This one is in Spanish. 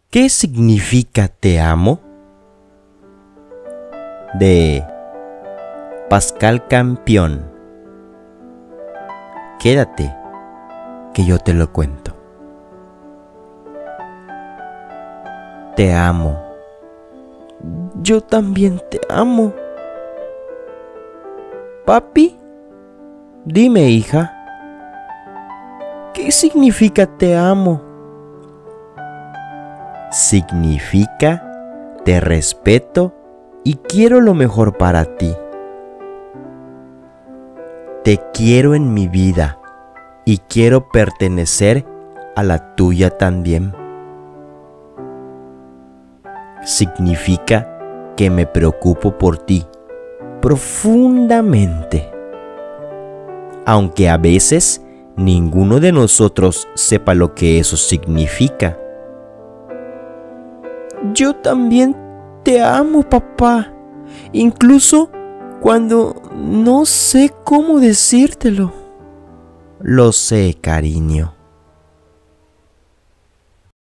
¿Qué significa te amo? De Pascal Campion. Quédate, que yo te lo cuento. Te amo. Yo también te amo. Papi, dime, hija, ¿qué significa te amo? Significa te respeto y quiero lo mejor para ti. Te quiero en mi vida y quiero pertenecer a la tuya también. Significa que me preocupo por ti profundamente, aunque a veces ninguno de nosotros sepa lo que eso significa. Yo también te amo, papá, incluso cuando no sé cómo decírtelo. Lo sé, cariño.